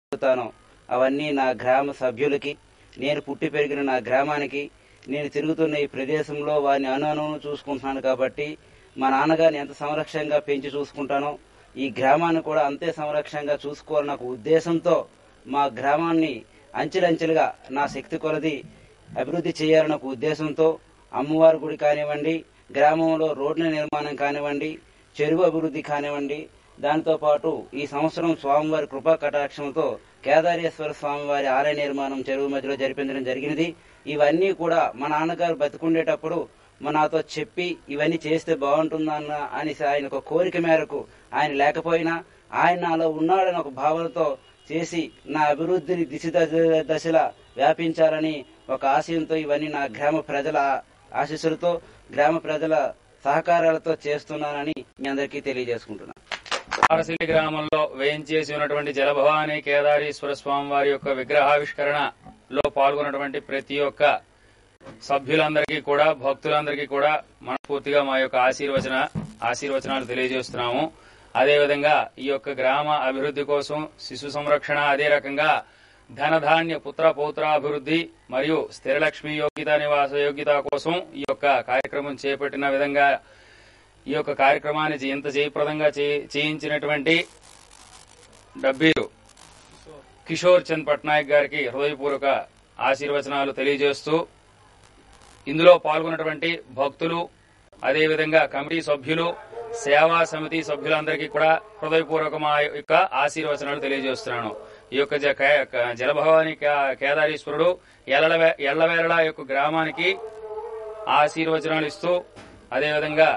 చేయగలుగుతానో అవన్నీ నా గ్రామ సభ్యులకి, నేను పుట్టి పెరిగిన నా గ్రామానికి, నేను తిరుగుతున్న ఈ ప్రదేశంలో వారిని అనువును చూసుకుంటున్నాను కాబట్టి మా నాన్నగారిని ఎంత సంరక్షణగా పెంచి చూసుకుంటానో ఈ గ్రామాన్ని కూడా అంతే సంరక్షణగా చూసుకోవాలని నాకు ఉద్దేశంతో మా గ్రామాన్ని అంచెలంచెలుగా నా శక్తి కొలది అభివృద్ధి చేయాలన్న ఉద్దేశంతో అమ్మవారి గుడి కానివ్వండి, గ్రామంలో రోడ్ల నిర్మాణం కానివ్వండి, చెరువు అభివృద్ధి కానివ్వండి, దాంతో పాటు ఈ సంవత్సరం స్వామివారి కృపా కటాక్షంతో కేదారేశ్వర స్వామివారి ఆలయ నిర్మాణం చెరువు మధ్యలో జరిపించడం జరిగినది. ఇవన్నీ కూడా మా నాన్నగారు బతికుండేటప్పుడు నాతో చెప్పి ఇవన్నీ చేస్తే బాగుంటుందన్న అని ఆయన ఒక కోరిక మేరకు ఆయన లేకపోయినా ఆయన నాలో ఉన్నాడని ఒక భావనతో చేసి నా అభివృద్ధిని దశలా వ్యాపించాలని ఒక ఆశయంతో ఇవన్నీ నా గ్రామ ప్రజల ఆశీస్సులతో, గ్రామ ప్రజల సహకారాలతో చేస్తున్నానని మీ అందరికీ తెలియజేసుకుంటున్నాను. పారసిల్లి గ్రామంలో వేయించేసి ఉన్నటువంటి జలభవాని కేదారేశ్వర స్వామి వారి యొక్క విగ్రహావిష్కరణలో పాల్గొన్నటువంటి ప్రతి ఒక్క సభ్యులందరికీ కూడా, భక్తులందరికీ కూడా మనస్ఫూర్తిగా మా యొక్క ఆశీర్వచనాలు తెలియజేస్తున్నాము. అదేవిధంగా ఈ యొక్క గ్రామ అభివృద్ధి కోసం శిశు సంరక్షణ, అదే రకంగా ధనధాన్య పుత్ర పౌత్రాభివృద్ధి మరియు స్థిరలక్ష్మి యోగ్యత నివాస యోగ్యత కోసం ఈ యొక్క కార్యక్రమం చేపట్టిన విధంగా ఈ యొక్క కార్యక్రమాన్ని ఇంత జయప్రదంగా చేయించినటువంటి డబ్బీరు కిషోర్ చంద్ పట్నాయక్ గారికి హృదయపూర్వక ఆశీర్వచనాలు తెలియజేస్తూ ఇందులో పాల్గొన్నటువంటి భక్తులు, అదేవిధంగా కమిటీ సభ్యులు, సేవా సమితి సభ్యులందరికీ కూడా హృదయపూర్వక మా యొక్క ఆశీర్వచనాలు తెలియజేస్తున్నాను. ఈ యొక్క జలభవాని కేదారేశ్వరుడు ఎల్లవేళలా యొక్క గ్రామానికి ఆశీర్వచనాలు ఇస్తూ అదేవిధంగా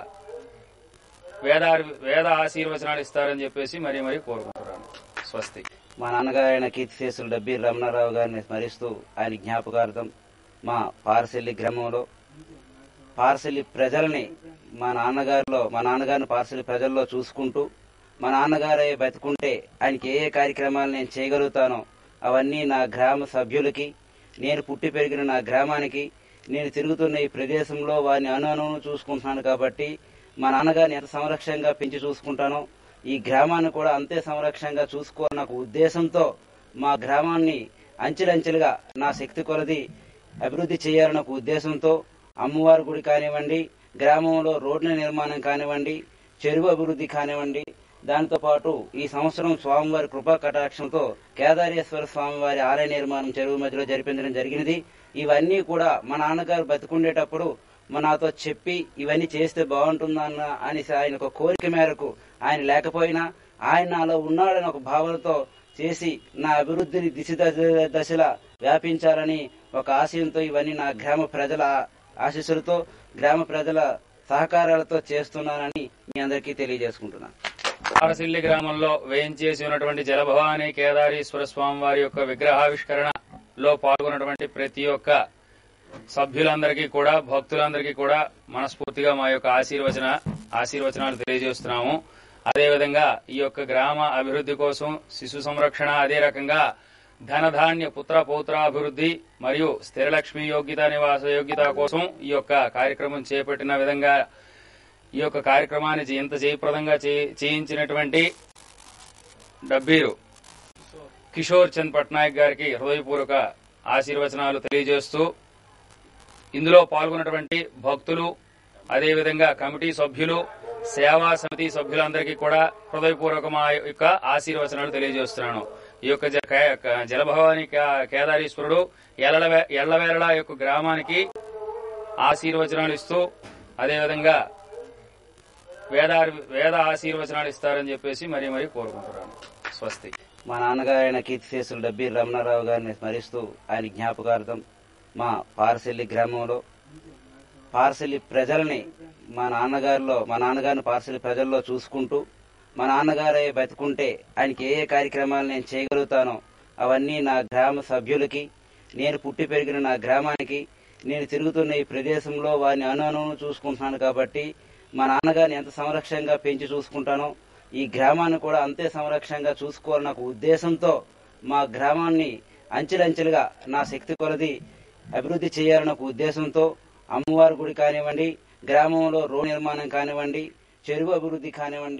వేద ఆశీర్వచనాలు ఇస్తారని చెప్పేసి మరీ కోరుకుంటున్నాను. స్వస్తి. మా నాన్నగారు అయిన కీర్తిశేషులు డబ్బీర్ రమణారావు గారిని స్మరిస్తూ ఆయన జ్ఞాపకార్థం మా పారసిల్లి గ్రామంలో పారసిల్లి ప్రజల్ని మా నాన్నగారిని పారసిల్లి ప్రజల్లో చూసుకుంటూ మా నాన్నగారే బతికుంటే ఆయనకి ఏ కార్యక్రమాలు నేను చేయగలుగుతానో అవన్నీ నా గ్రామ సభ్యులకి, నేను పుట్టి పెరిగిన నా గ్రామానికి, నేను తిరుగుతున్న ఈ ప్రదేశంలో వారిని అనువును చూసుకుంటున్నాను కాబట్టి మా నాన్నగారిని ఎంత సంరక్షణగా పెంచి చూసుకుంటానో ఈ గ్రామాన్ని కూడా అంతే సంరక్షణగా చూసుకోవాలని నాకు ఉద్దేశంతో మా గ్రామాన్ని అంచెలంచెలుగా నా శక్తి కొలది అభివృద్ధి చేయాలన్న ఉద్దేశంతో అమ్మవారి గుడి కానివ్వండి, గ్రామంలో రోడ్ల నిర్మాణం కానివ్వండి, చెరువు అభివృద్ధి కానివ్వండి, దాంతో పాటు ఈ సంవత్సరం స్వామివారి కృపా కటాక్షంతో కేదారేశ్వర స్వామివారి ఆలయ నిర్మాణం చెరువు మధ్యలో జరిపించడం జరిగినది. ఇవన్నీ కూడా మా నాన్నగారు బతికుండేటప్పుడు నాతో చెప్పి ఇవన్నీ చేస్తే బాగుంటుందన్న అని ఆయన ఒక కోరిక మేరకు ఆయన లేకపోయినా ఆయన నాలో ఉన్నాడని ఒక భావనతో చేసి నా అభివృద్ధిని దశలా వ్యాపించాలని ఒక ఆశయంతో ఇవన్నీ నా గ్రామ ప్రజల ఆశీస్సులతో, గ్రామ ప్రజల సహకారాలతో చేస్తున్నానని మీ అందరికీ తెలియజేసుకుంటున్నాను. పారసిల్లి గ్రామంలో వేయించేసి ఉన్నటువంటి జలభవాని కేదారేశ్వర స్వామి వారి యొక్క విగ్రహావిష్కరణలో పాల్గొన్నటువంటి ప్రతి ఒక్క సభ్యులందరికీ కూడా, భక్తులందరికీ కూడా మనస్ఫూర్తిగా మా యొక్క ఆశీర్వచనాలు తెలియజేస్తున్నాము. అదేవిధంగా ఈ యొక్క గ్రామ అభివృద్ధి కోసం శిశు సంరక్షణ, అదే రకంగా ధనధాన్య పుత్ర పౌత్రాభివృద్ధి మరియు స్థిరలక్ష్మి యోగ్యత నివాస యోగ్యత కోసం ఈ యొక్క కార్యక్రమం చేపట్టిన విధంగా ఈ యొక్క కార్యక్రమాన్ని ఇంత జయప్రదంగా చేయించినటువంటి డబ్బీరు కిషోర్ చంద్ పట్నాయక్ గారికి హృదయపూర్వక ఆశీర్వచనాలు తెలియజేస్తూ ఇందులో పాల్గొన్నటువంటి భక్తులు, అదేవిధంగా కమిటీ సభ్యులు, సేవా సమితి సభ్యులందరికీ కూడా హృదయపూర్వక మా యొక్క ఆశీర్వచనాలు తెలియజేస్తున్నాను. ఈ యొక్క జలభవాని కేదారేశ్వరుడు ఎల్లవేళలా యొక్క గ్రామానికి ఆశీర్వచనాలు ఇస్తూ అదేవిధంగా వేద ఆశీర్వచనాలు ఇస్తారని చెప్పేసి మరీ కోరుకుంటున్నాను. స్వస్తి. మా నాన్నగారు అయిన కీర్తిశేషులు డబ్బీర్ రమణారావు గారిని స్మరిస్తూ ఆయన జ్ఞాపకార్థం మా పారసిల్లి గ్రామంలో పారసిల్లి ప్రజల్ని మా నాన్నగారిని పారసిల్లి ప్రజల్లో చూసుకుంటూ మా నాన్నగారే బతికుంటే ఆయనకి ఏ కార్యక్రమాలు నేను చేయగలుగుతానో అవన్నీ నా గ్రామ సభ్యులకి, నేను పుట్టి పెరిగిన నా గ్రామానికి, నేను తిరుగుతున్న ఈ ప్రదేశంలో వారిని అనువును చూసుకుంటున్నాను కాబట్టి మా నాన్నగారిని ఎంత సంరక్షణగా పెంచి చూసుకుంటానో ఈ గ్రామాన్ని కూడా అంతే సంరక్షణగా చూసుకోవాలని నాకు ఉద్దేశంతో మా గ్రామాన్ని అంచెలంచెలుగా నా శక్తి కొలది అభివృద్ధి చేయాలన్న ఉద్దేశంతో అమ్మవారి గుడి కానివ్వండి, గ్రామంలో రోడ్ నిర్మాణం కానివ్వండి, చెరువు అభివృద్ధి కానివ్వండి,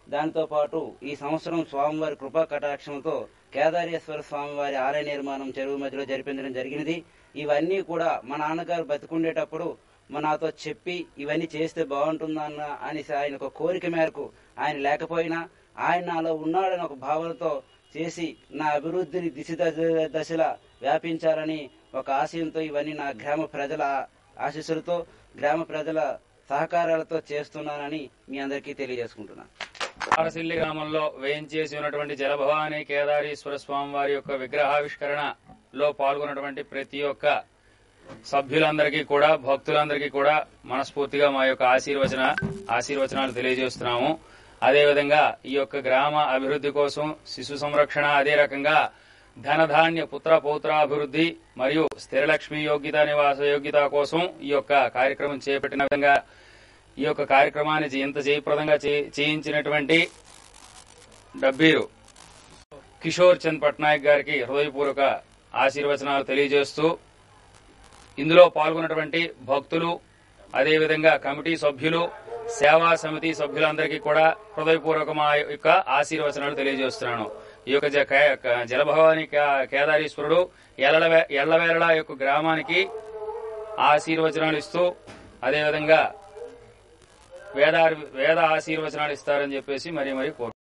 దాంతో పాటు ఈ సంవత్సరం స్వామివారి కృపా కటాక్షంతో కేదారేశ్వర స్వామివారి ఆలయ నిర్మాణం చెరువు మధ్యలో జరిపించడం జరిగినది. ఇవన్నీ కూడా మా నాన్నగారు బతికుండేటప్పుడు నాతో చెప్పి ఇవన్నీ చేస్తే బాగుంటుందన్న అని ఆయన ఒక కోరిక మేరకు ఆయన లేకపోయినా ఆయన నాలో ఉన్నాడని ఒక భావనతో చేసి నా అభివృద్ధిని దశలా వ్యాపించాలని ఒక ఆశయంతో ఇవన్నీ నా గ్రామ ప్రజల ఆశీస్సులతో గ్రామ ప్రజల సహకారాలతో చేస్తున్నానని మీ అందరికీ తెలియజేసుకుంటున్నాను. పారసిల్లి గ్రామంలో వేయించేసి ఉన్నటువంటి జలభవాని కేదారేశ్వర స్వామి వారి యొక్క విగ్రహావిష్కరణలో పాల్గొన్నటువంటి ప్రతి ఒక్క సభ్యులందరికీ కూడా భక్తులందరికీ కూడా మనస్ఫూర్తిగా మా యొక్క ఆశీర్వచనాలు తెలియజేస్తున్నాము. అదేవిధంగా ఈ యొక్క గ్రామ అభివృద్ధి కోసం శిశు సంరక్షణ, అదే రకంగా ధనధాన్య పుత్ర పౌత్రాభివృద్ధి మరియు స్థిరలక్ష్మి యోగ్యత నివాస యోగ్యత కోసం ఈ యొక్క కార్యక్రమం చేపట్టిన విధంగా ఈ యొక్క కార్యక్రమాన్ని ఇంత జయప్రదంగా చేయించినటువంటి డబ్బీరు కిషోర్ చంద్ పట్నాయక్ గారికి హృదయపూర్వక ఆశీర్వచనాలు తెలియజేస్తూ ఇందులో పాల్గొన్నటువంటి భక్తులు, అదేవిధంగా కమిటీ సభ్యులు, సేవా సమితి సభ్యులందరికీ కూడా హృదయపూర్వక మా యొక్క ఆశీర్వచనాలు తెలియజేస్తున్నాను. ఈ యొక్క జలభవాని కేదారేశ్వరుడు ఎల్లవేళలా యొక్క గ్రామానికి ఆశీర్వచనాలు ఇస్తూ అదేవిధంగా వేద ఆశీర్వచనాలు ఇస్తారని చెప్పేసి మరీ కోరుకుంటున్నాను.